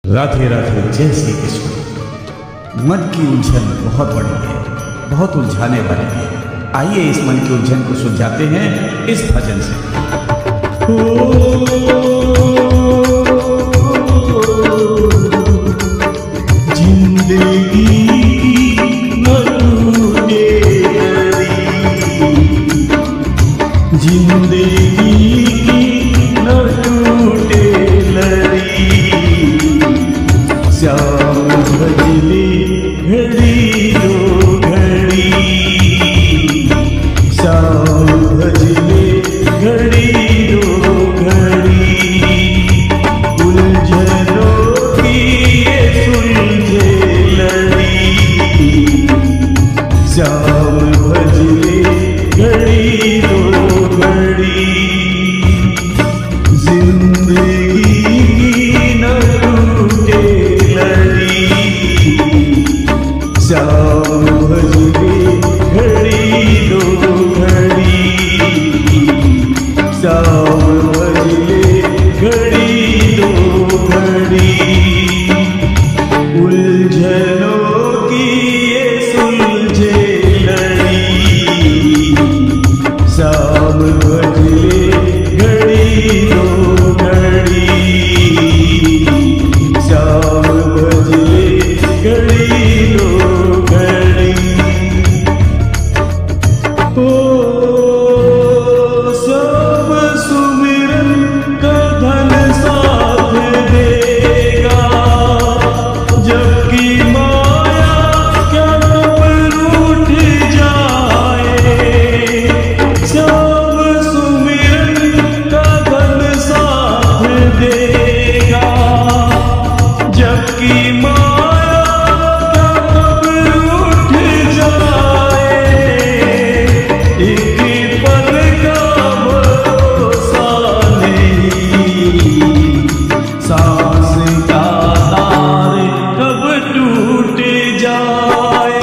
राधे राधे, जय श्री कृष्ण। मन की उलझन बहुत बड़ी है, बहुत उलझाने वाली है। आइए इस मन की उलझन को सुलझाते हैं इस भजन से। जिंदगी न टूटे लड़ी, जिंदगी न टूटे लड़ी, श्याम भजले घड़ी दो घड़ी, श्याम भजले घड़ी दो घड़ी, उलझनों की ये सुलझे लड़ी, श्याम भजले घड़ी दो घड़ी, जिंदगी न टूटे लड़ी, श्याम भजले घड़ी दो घड़ी, श्याम भजले घड़ी दो घड़ी, उलझनों की ये सुलझे लड़ी, श्याम भजले घड़ी दो घड़ी, श्याम भजले घड़ी दो घड़ी। ओ सब सुमिरन का धन साथ देगा, जबकि माया क्या कब रूठ जाए, सब सुमिरन का धन साथ देगा, जबकि माया क्या कब रूठ जाए, एक पल का भरोसा नहीं, सांस का तार कब टूट जाए,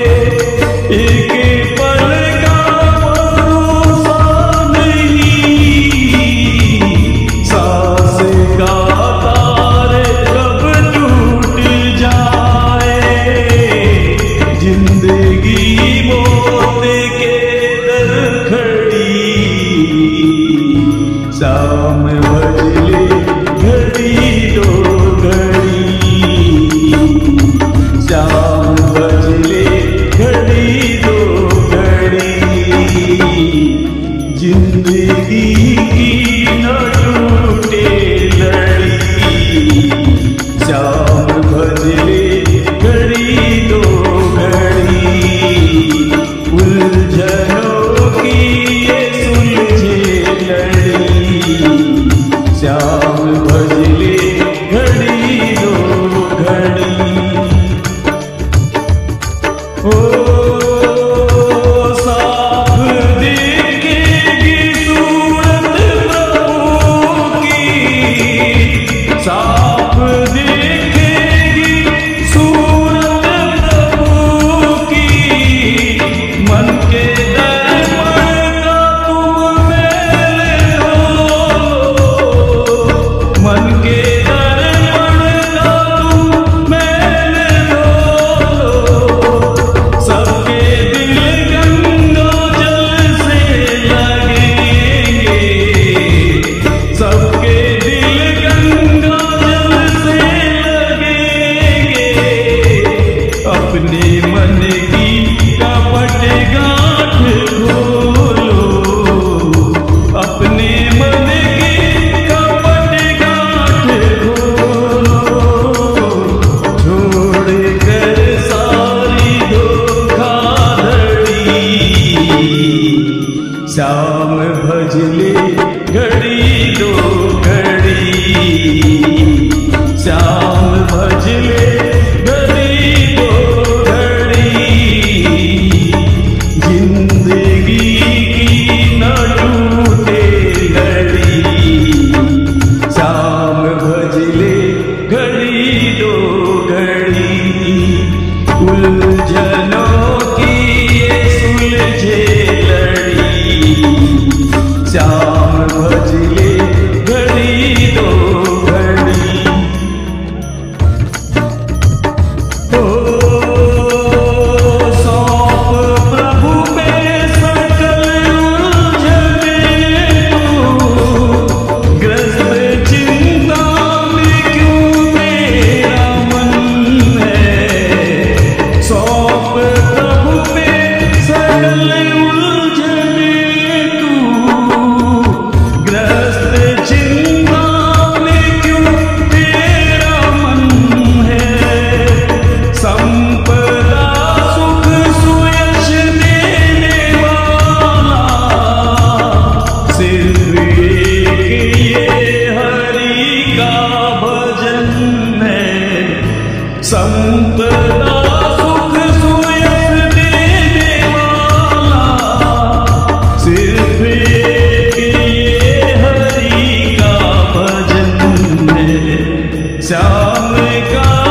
एक पल का भरोसा नहीं, सांस का तार कब टूट जाए, जिंदगी मौत के दर खड़ी, श्याम भजले घड़ी दो घड़ी, श्याम भजले घड़ी दो घड़ी, जिंदगी की न टूटे लड़ी, श्याम भजले घड़ी दो घड़ी, उलझनों की ये सुलझे लड़ी, श्याम भजले घड़ी दो घड़ी। ओ साफ देखेगी सूरत प्रभु की, साफ देखेगी सूरत प्रभु की, मन के दर्पण का तुम मेल धो, मन के दर्पण का तुम मेल धो, सबके दिल गंगा जल से लगेंगे, सबके दिल गंगा जल से लगेंगे, अपने मन की कपट गांठ खोलो, अपने मन की कपट गांठ खोलो, छोड़ कर सारी धोखाधड़ी, श्याम भजले घड़ी दो घड़ी, श्याम भजले घड़ी दो घड़ी, जिंदगी की न टूटे लड़ी, श्याम भजले घड़ी दो घड़ी, उलझनों की ये सुलझे लड़ी, श्याम भजले घड़ी दो घड़ी। संपदा सुख सुयस देने वाला सिर्फ एक ये हरि का भजन है। श्याम का